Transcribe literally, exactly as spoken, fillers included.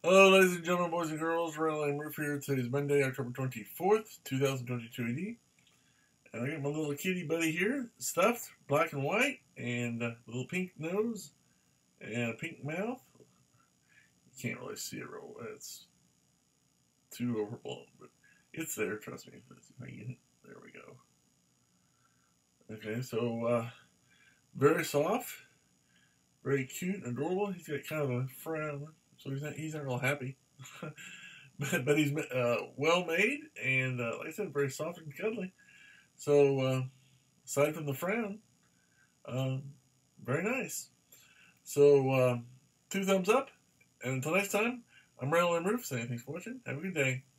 Hello, ladies and gentlemen, boys and girls. Randall M here. Today's Monday, October twenty-fourth, two thousand twenty-two A D. And I got my little kitty buddy here, stuffed, black and white, and a little pink nose, and a pink mouth. You can't really see it real well. It's too overblown, but it's there, trust me. Let's see if I can get it. There we go. Okay, so, uh, very soft, very cute and adorable. He's got kind of a frown. So he's not, he's not real happy. but, but he's uh, well made and, uh, like I said, very soft and cuddly. So, uh, aside from the frown, um, very nice. So, uh, two thumbs up. And until next time, I'm Randall M saying thanks for watching. Have a good day.